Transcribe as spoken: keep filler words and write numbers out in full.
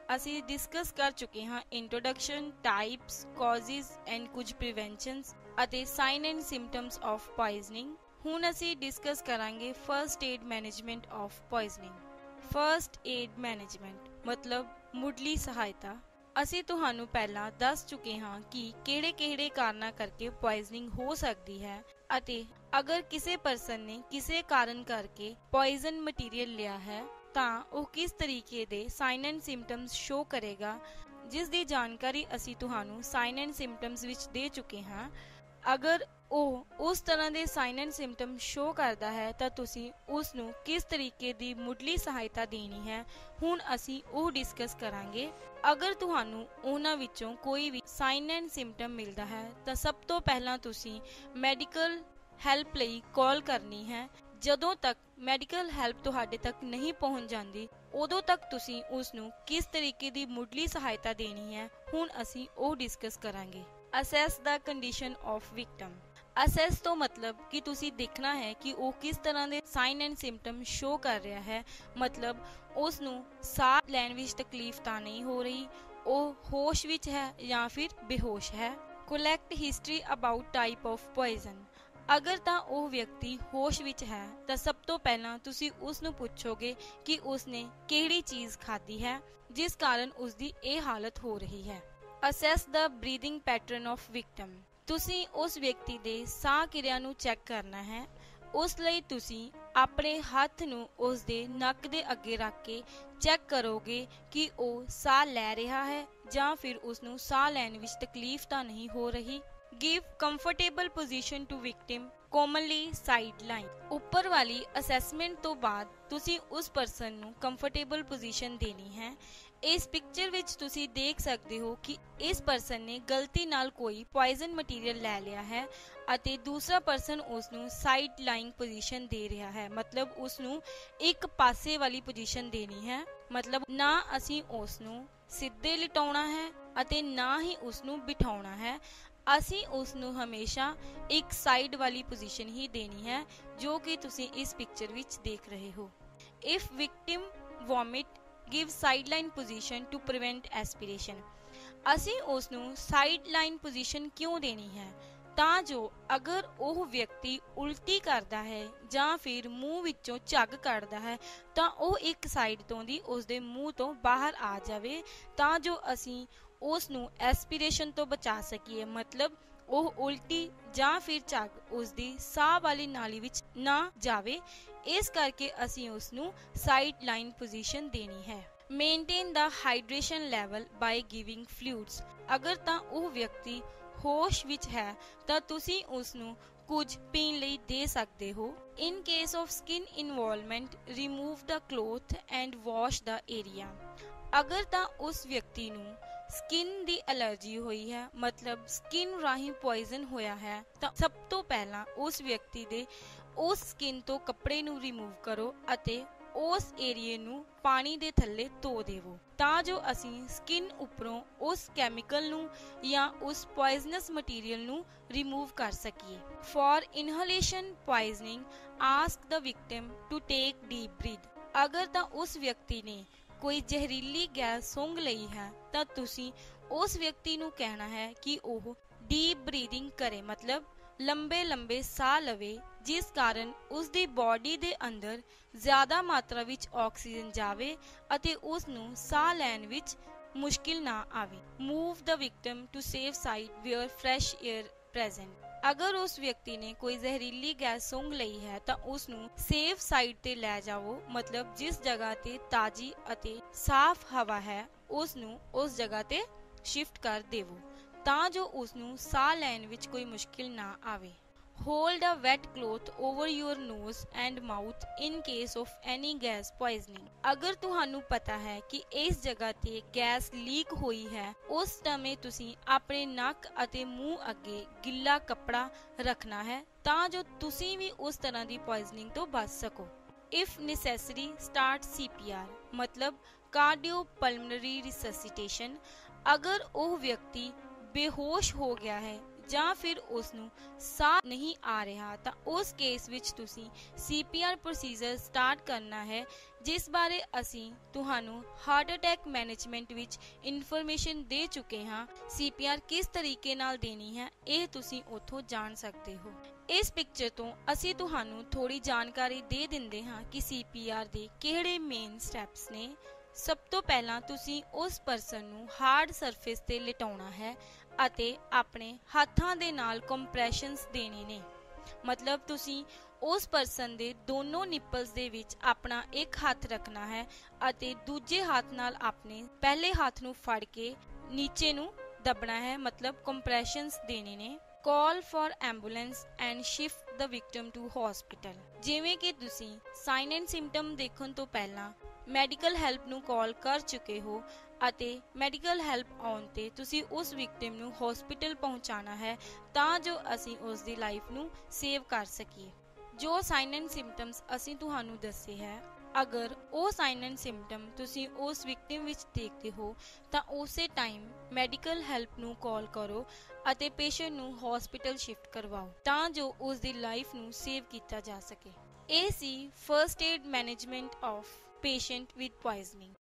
ਅਸੀਂ ਡਿਸਕਸ ਕਰ ਚੁੱਕੇ ਹਾਂ ਇੰਟਰੋਡਕਸ਼ਨ, ਟਾਈਪਸ, ਕਾਜ਼ਜ਼ ਐਂਡ ਕੁਝ ਪ੍ਰੀਵੈਂਸ਼ਨਸ ਅਤੇ sign and symptoms of poisoning. ਹੁਣ ਅਸੀਂ ਡਿਸਕਸ ਕਰਾਂਗੇ first aid management of poisoning. First aid management ਮਤਲਬ ਮੁੱਢਲੀ ਸਹਾਇਤਾ। ਅਸੀਂ ਤੁਹਾਨੂੰ ਪਹਿਲਾਂ ਦੱਸ ਚੁੱਕੇ ਹਾਂ ਕਿ ਕਿਹੜੇ-ਕਿਹੜੇ ਕਾਰਨਾਂ ਕਰਕੇ ਪੋਇਜ਼ਨਿੰਗ ਹੋ ਸਕਦੀ ਹੈ ਅਤੇ ਅਗਰ ਕਿਸੇ ਪਰਸਨ ਨੇ ਕਿਸੇ ਕਾਰਨ ਕਰਕੇ ਪੋਇਜ਼ਨ ਮਟੀਰੀਅਲ ਲਿਆ ਹੈ ਤਾਂ ਉਹ ਕਿਸ ਤਰੀਕੇ ਦੇ ਸਾਈਨ ਐਂਡ ਸਿੰਪਟਮਸ ਸ਼ੋ ਕਰੇਗਾ, ਜਿਸ ਦੀ ਜਾਣਕਾਰੀ ਅਸੀਂ ਤੁਹਾਨੂੰ ਸਾਈਨ ਐਂਡ ਸਿੰਪਟਮਸ ਵਿੱਚ ਦੇ ਚੁੱਕੇ ਹਾਂ। ਅਗਰ ਉਹ ਉਸ ਤਰ੍ਹਾਂ ਦੇ ਸਾਈਨ ਐਂਡ ਸਿੰਪਟਮ ਸ਼ੋ ਕਰਦਾ ਹੈ ਤਾਂ ਤੁਸੀਂ ਉਸ ਨੂੰ ਕਿਸ ਤਰੀਕੇ ਦੀ ਮੁੱਢਲੀ ਸਹਾਇਤਾ ਦੇਣੀ ਹੈ, ਹੁਣ ਅਸੀਂ ਉਹ ਡਿਸਕਸ ਕਰਾਂਗੇ। ਅਗਰ ਤੁਹਾਨੂੰ ਉਹਨਾਂ ਵਿੱਚੋਂ ਕੋਈ ਵੀ ਸਾਈਨ ਐਂਡ ਸਿੰਪਟਮ ਮਿਲਦਾ ਹੈ ਤਾਂ ਸਭ ਤੋਂ ਪਹਿਲਾਂ ਤੁਸੀਂ ਮੈਡੀਕਲ ਹੈਲਪ ਲਈ ਕਾਲ ਕਰਨੀ ਹੈ। ਜਦੋਂ ਤੱਕ ਮੈਡੀਕਲ ਹੈਲਪ ਤੁਹਾਡੇ ਤੱਕ ਨਹੀਂ ਪਹੁੰਚ ਜਾਂਦੀ ਉਦੋਂ ਤੱਕ ਤੁਸੀਂ ਉਸ ਨੂੰ ਕਿਸ ਤਰੀਕੇ ਦੀ ਮੁੱਢਲੀ ਸਹਾਇਤਾ ਦੇਣੀ ਹੈ, ਹੁਣ ਅਸੀਂ ਉਹ ਡਿਸਕਸ ਕਰਾਂਗੇ। Assess the condition of victim. Assess ਤੋਂ ਮਤਲਬ ਕਿ ਤੁਸੀਂ ਦੇਖਣਾ ਹੈ ਕਿ ਉਹ ਕਿਸ ਤਰ੍ਹਾਂ ਦੇ ਸਾਈਨ ਐਂਡ ਸਿੰਪਟਮ ਸ਼ੋ ਕਰ ਰਿਹਾ ਹੈ, ਮਤਲਬ ਉਸ ਨੂੰ ਸਾਹ ਲੈਣ ਵਿੱਚ ਤਕਲੀਫ ਤਾਂ ਨਹੀਂ ਹੋ ਰਹੀ, ਉਹ ਹੋਸ਼ ਵਿੱਚ ਹੈ ਜਾਂ ਫਿਰ ਬੇਹੋਸ਼ ਹੈ। Collect history about type of poison. ਅਗਰ ਤਾਂ ਉਹ ਵਿਅਕਤੀ ਹੋਸ਼ ਵਿੱਚ ਹੈ ਤਾਂ ਸਭ ਤੋਂ ਪਹਿਲਾਂ ਤੁਸੀਂ ਉਸ ਨੂੰ ਪੁੱਛੋਗੇ ਕਿ ਉਸਨੇ ਕਿਹੜੀ ਚੀਜ਼ ਖਾਧੀ ਹੈ ਜਿਸ ਕਾਰਨ ਉਸਦੀ ਇਹ ਹਾਲਤ ਹੋ ਰਹੀ ਹੈ। Assess the breathing pattern of victim. ਤੁਸੀਂ ਉਸ ਵਿਅਕਤੀ ਦੇ ਸਾਹ ਕਿਰਿਆ ਨੂੰ ਚੈੱਕ ਕਰਨਾ ਹੈ। ਉਸ ਲਈ ਤੁਸੀਂ ਆਪਣੇ ਹੱਥ ਨੂੰ ਉਸ ਦੇ ਨੱਕ ਦੇ ਅੱਗੇ ਰੱਖ ਕੇ ਚੈੱਕ ਕਰੋਗੇ ਕਿ ਉਹ ਸਾਹ ਲੈ ਰਿਹਾ ਹੈ ਜਾਂ ਫਿਰ ਉਸ ਨੂੰ ਸਾਹ ਲੈਣ ਵਿੱਚ ਤਕਲੀਫ ਤਾਂ ਨਹੀਂ ਹੋ ਰਹੀ। Give comfortable position to victim, commonly sideline। ਉੱਪਰ ਵਾਲੀ ਅਸੈਸਮੈਂਟ ਤੋਂ ਬਾਅਦ ਤੁਸੀਂ ਉਸ ਪਰਸਨ ਨੂੰ ਕੰਫਰਟੇਬਲ ਪੋਜੀਸ਼ਨ ਦੇਣੀ ਹੈ। ਇਸ ਪਿਕਚਰ ਵਿੱਚ ਤੁਸੀਂ ਦੇਖ ਸਕਦੇ ਹੋ ਕਿ ਇਸ ਪਰਸਨ ਨੇ ਗਲਤੀ ਨਾਲ ਕੋਈ ਪੋਇਜ਼ਨ ਮਟੀਰੀਅਲ ਲੈ ਲਿਆ ਹੈ ਅਤੇ ਦੂਸਰਾ ਪਰਸਨ ਉਸ ਨੂੰ ਸਾਈਡ ਲਾਈਨ ਪੋਜੀਸ਼ਨ ਦੇ ਰਿਹਾ ਹੈ, ਮਤਲਬ ਉਸ ਨੂੰ ਇੱਕ ਪਾਸੇ ਵਾਲੀ ਪੋਜੀਸ਼ਨ ਦੇਣੀ ਹੈ। ਮਤਲਬ ਨਾ ਅਸੀਂ ਉਸ ਨੂੰ ਸਿੱਧੇ ਲਿਟਾਉਣਾ ਹੈ ਅਤੇ ਨਾ ਹੀ ਉਸ ਨੂੰ ਬਿਠਾਉਣਾ ਹੈ, ਅਸੀਂ ਉਸ ਨੂੰ ਹਮੇਸ਼ਾ ਇੱਕ ਸਾਈਡ ਵਾਲੀ ਪੋਜੀਸ਼ਨ ਹੀ ਦੇਣੀ ਹੈ, ਜੋ ਕਿ ਤੁਸੀਂ ਇਸ ਪਿਕਚਰ ਵਿੱਚ ਦੇਖ ਰਹੇ ਹੋ। If victim vomit, give sideline position to prevent aspiration. ਅਸੀਂ ਉਸ ਨੂੰ ਸਾਈਡਲਾਈਨ ਪੋਜੀਸ਼ਨ ਕਿਉਂ ਦੇਣੀ ਹੈ? ਤਾਂ ਜੋ ਅਗਰ ਉਹ ਵਿਅਕਤੀ ਉਲਟੀ ਕਰਦਾ ਹੈ ਜਾਂ ਫਿਰ ਮੂੰਹ ਵਿੱਚੋਂ ਝੱਗ ਕੱਢਦਾ ਹੈ ਤਾਂ ਉਹ ਇੱਕ ਸਾਈਡ ਤੋਂ ਦੀ ਉਸਦੇ ਮੂੰਹ ਤੋਂ ਬਾਹਰ ਆ ਜਾਵੇ, ਤਾਂ ਜੋ ਅਸੀਂ ਉਸ ਨੂੰ ਐਸਪੀਰੇਸ਼ਨ ਤੋਂ ਬਚਾ ਸਕੀਏ, ਮਤਲਬ ਉਹ ਉਲਟੀ ਜਾਂ ਫਿਰ ਝੱਗ ਉਸਦੀ ਸਾਹ ਵਾਲੀ ਨਾਲੀ ਵਿੱਚ ਨਾ ਜਾਵੇ। ਇਸ ਕਰਕੇ ਅਸੀਂ ਉਸ ਨੂੰ ਸਾਈਡ ਲਾਈਨ ਪੋਜੀਸ਼ਨ ਦੇਣੀ ਹੈ। Maintain the hydration level by giving fluids. ਅਗਰ ਤਾਂ ਉਹ ਵਿਅਕਤੀ ਹੋਸ਼ ਵਿੱਚ ਹੈ ਤਾਂ ਤੁਸੀਂ ਉਸ ਨੂੰ ਕੁਝ ਪੀਣ ਲਈ ਦੇ ਸਕਦੇ ਹੋ। In case of skin involvement, remove the cloth and wash the area. ਅਗਰ ਤਾਂ ਉਸ ਵਿਅਕਤੀ ਨੂੰ ਸਕਿਨ ਦੀ ਐਲਰਜੀ ਹੋਈ ਹੈ, ਮਤਲਬ ਸਕਿਨ ਰਾਹੀਂ ਪੋਇਜ਼ਨ ਹੋਇਆ ਹੈ, ਤਾਂ ਸਭ ਤੋਂ ਪਹਿਲਾਂ ਉਸ ਵਿਅਕਤੀ ਦੇ ਉਸ ਸਕਿਨ ਤੋਂ ਕੱਪੜੇ ਨੂੰ ਰਿਮੂਵ ਕਰੋ ਅਤੇ ਉਸ ਏਰੀਏ ਨੂੰ ਪਾਣੀ ਦੇ ਥੱਲੇ ਧੋ ਦੇਵੋ, ਤਾਂ ਜੋ ਅਸੀਂ ਸਕਿਨ ਉੱਪਰੋਂ ਉਸ ਕੈਮੀਕਲ ਨੂੰ ਜਾਂ ਉਸ ਪੋਇਜ਼ਨਸ ਮਟੀਰੀਅਲ ਨੂੰ ਰਿਮੂਵ ਕਰ ਸਕੀਏ। For inhalation poisoning, ask the victim to take deep breath. ਅਗਰ ਤਾਂ ਉਸ ਵਿਅਕਤੀ ਨੇ ਕੋਈ ਜ਼ਹਿਰੀਲੀ ਗੈਸ ਸੁੰਘ ਲਈ ਹੈ ਤਾਂ ਤੁਸੀਂ ਉਸ ਵਿਅਕਤੀ ਨੂੰ ਕਹਿਣਾ ਹੈ ਕਿ ਉਹ ਡੀਪ ਬਰੀਥਿੰਗ ਕਰੇ, ਮਤਲਬ ਲੰਬੇ ਲੰਬੇ ਸਾਹ ਲਵੇ, ਜਿਸ ਕਾਰਨ ਉਸ ਦੀ ਬਾਡੀ ਦੇ ਅੰਦਰ ਜ਼ਿਆਦਾ ਮਾਤਰਾ ਵਿੱਚ ਆਕਸੀਜਨ ਜਾਵੇ ਅਤੇ ਉਸ ਨੂੰ ਸਾਹ ਲੈਣ ਵਿੱਚ ਮੁਸ਼ਕਿਲ ਨਾ ਆਵੇ। Move the victim to safe side where fresh air present. ਅਗਰ ਉਸ ਵਿਅਕਤੀ ਨੇ ਕੋਈ ਜ਼ਹਿਰੀਲੀ ਗੈਸ ਸੁੰਘ ਲਈ ਹੈ ਤਾਂ ਉਸ ਨੂੰ ਸੇਫ ਸਾਈਡ ਤੇ ਲੈ ਜਾਵੋ, ਮਤਲਬ ਜਿਸ ਜਗ੍ਹਾ ਤੇ ਤਾਜ਼ੀ ਅਤੇ ਸਾਫ਼ ਹਵਾ ਹੈ ਉਸ ਨੂੰ ਉਸ ਜਗ੍ਹਾ ਤੇ ਸ਼ਿਫਟ ਕਰ ਦੇਵੋ, ਤਾਂ ਜੋ ਉਸ ਨੂੰ ਸਾਹ ਲੈਣ ਵਿੱਚ ਕੋਈ ਮੁਸ਼ਕਿਲ ਨਾ ਆਵੇ। Hold a wet cloth over your nose and mouth in case of any gas poisoning। ਅਗਰ ਤੁਹਾਨੂੰ ਪਤਾ ਹੈ ਕਿ ਇਸ ਜਗ੍ਹਾ ਤੇ ਗੈਸ ਲੀਕ ਹੋਈ ਹੈ, ਉਸ ਸਮੇਂ ਤੁਸੀਂ ਆਪਣੇ ਨੱਕ ਅਤੇ ਮੂੰਹ ਅੱਗੇ ਗਿੱਲਾ ਕੱਪੜਾ ਰੱਖਣਾ ਹੈ, ਤਾਂ ਜੋ ਤੁਸੀਂ ਵੀ ਉਸ ਤਰ੍ਹਾਂ ਦੀ ਪੋਇਜ਼ਨਿੰਗ ਤੋਂ ਬਚ ਸਕੋ। If necessary, start C P R, ਮਤਲਬ cardiopulmonary resuscitation। ਅਗਰ ਉਹ ਵਿਅਕਤੀ ਬੇਹੋਸ਼ ਹੋ ਗਿਆ ਹੈ ਜਾਂ ਫਿਰ ਉਸ ਨੂੰ ਸਾਹ ਨਹੀਂ ਆ ਰਿਹਾ ਤਾਂ ਉਸ ਕੇਸ ਵਿੱਚ ਤੁਸੀਂ C P R procedure start ਕਰਨਾ ਹੈ, ਜਿਸ ਬਾਰੇ ਅਸੀਂ ਤੁਹਾਨੂੰ ਹਾਰਟ ਅਟੈਕ ਮੈਨੇਜਮੈਂਟ ਵਿੱਚ ਇਨਫੋਰਮੇਸ਼ਨ ਦੇ ਚੁੱਕੇ ਹਾਂ। ਸੀ ਪੀ ਆਰ ਕਿਸ ਤਰੀਕੇ ਨਾਲ ਦੇਣੀ ਹੈ ਇਹ ਤੁਸੀਂ ਉੱਥੋਂ ਜਾਣ ਸਕਦੇ ਹੋ। ਇਸ ਪਿਕਚਰ ਤੋਂ ਅਸੀਂ ਤੁਹਾਨੂੰ ਥੋੜੀ ਜਾਣਕਾਰੀ ਦੇ ਦਿੰਦੇ ਹਾਂ ਕਿ ਸੀ ਪੀ ਆਰ ਦੇ ਕਿਹੜੇ ਮੇਨ ਸਟੈਪਸ ਨੇ। ਸਭ ਤੋਂ ਪਹਿਲਾਂ ਤੁਸੀਂ ਉਸ ਪਰਸਨ ਨੂੰ ਹਾਰਡ ਸਰਫੇਸ ਤੇ ਲਿਟਾਉਣਾ ਹੈ ਅਤੇ ਆਪਣੇ ਹੱਥਾਂ ਦੇ ਨਾਲ ਕੰਪਰੈਸ਼ਨਸ ਦੇਣੇ ਨੇ। ਮਤਲਬ ਤੁਸੀਂ ਉਸ ਪਰਸਨ ਦੇ ਦੋਨੋਂ ਨਿੱਪਲਸ ਦੇ ਵਿੱਚ ਆਪਣਾ ਇੱਕ ਹੱਥ ਰੱਖਣਾ ਹੈ ਅਤੇ ਦੂਜੇ ਹੱਥ ਨਾਲ ਆਪਣੇ ਪਹਿਲੇ ਹੱਥ ਨੂੰ ਫੜ ਕੇ ਨੀਚੇ ਨੂੰ ਦਬਣਾ ਹੈ, ਮਤਲਬ ਕੰਪਰੈਸ਼ਨਸ ਦੇਣੇ ਨੇ। Call for ambulance and shift the victim to hospital. ਜਿਵੇਂ ਕਿ ਤੁਸੀਂ ਸਾਈਨ ਐਂਡ ਸਿੰਪਟਮ ਦੇਖਣ ਤੋਂ ਪਹਿਲਾਂ ਮੈਡੀਕਲ ਹੈਲਪ ਨੂੰ ਕਾਲ ਕਰ ਚੁੱਕੇ ਹੋ ਅਤੇ ਮੈਡੀਕਲ ਹੈਲਪ ਆਉਣ ਤੇ ਤੁਸੀਂ ਉਸ ਵਿਕਟਿਮ ਨੂੰ ਹਸਪੀਟਲ ਪਹੁੰਚਾਉਣਾ ਹੈ ਤਾਂ ਜੋ ਅਸੀਂ ਉਸ ਦੀ ਲਾਈਫ ਨੂੰ ਸੇਵ ਕਰ ਸਕੀਏ। ਜੋ ਸਾਈਨ ਐਂਡ ਸਿੰਪਟਮਸ ਅਸੀਂ ਤੁਹਾਨੂੰ ਦੱਸੇ ਹੈ, ਅਗਰ ਉਹ ਸਾਈਨ ਐਂਡ ਸਿੰਪਟਮ ਤੁਸੀਂ ਉਸ ਵਿਕਟਿਮ ਵਿੱਚ ਦੇਖਦੇ ਹੋ ਤਾਂ ਉਸੇ ਟਾਈਮ ਮੈਡੀਕਲ ਹੈਲਪ ਨੂੰ ਕਾਲ ਕਰੋ ਅਤੇ ਪੇਸ਼ੈਂਟ ਨੂੰ ਹਸਪੀਟਲ ਸ਼ਿਫਟ ਕਰਵਾਓ ਤਾਂ ਜੋ ਉਸ ਦੀ ਲਾਈਫ ਨੂੰ ਸੇਵ ਕੀਤਾ ਜਾ ਸਕੇ। ਇਹ ਸੀ first aid management of patient with poisoning.